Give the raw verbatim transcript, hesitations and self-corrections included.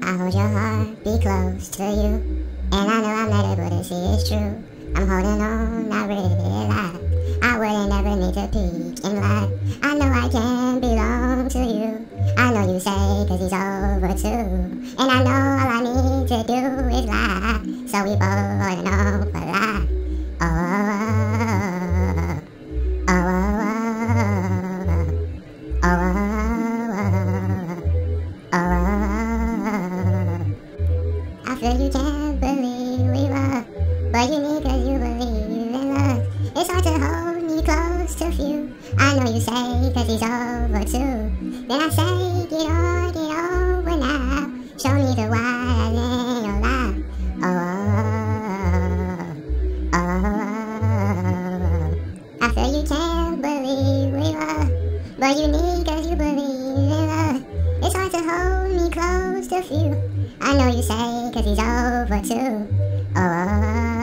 I hold your heart, be close to you. And I know I'm not able to see it's true. I'm holding on, not really lie. I wouldn't ever need to peek and lie. I know I can belong to you. I know you say cause he's over too. And I know all I need to do is lie. So we both holding on for life. Oh, oh, oh, oh, oh, oh, oh, oh, oh. I feel you can't believe we were, but you need cause you believe in love. It's hard to hold me close to you. I know you say cause he's over too. Then I say get on, get over now. Show me the why in your life. Oh, oh, oh, oh. I feel you can't believe we were, but you need cause you believe in love. It's hard to hold me close to you. I know you say cause he's over too. Oh, oh, oh.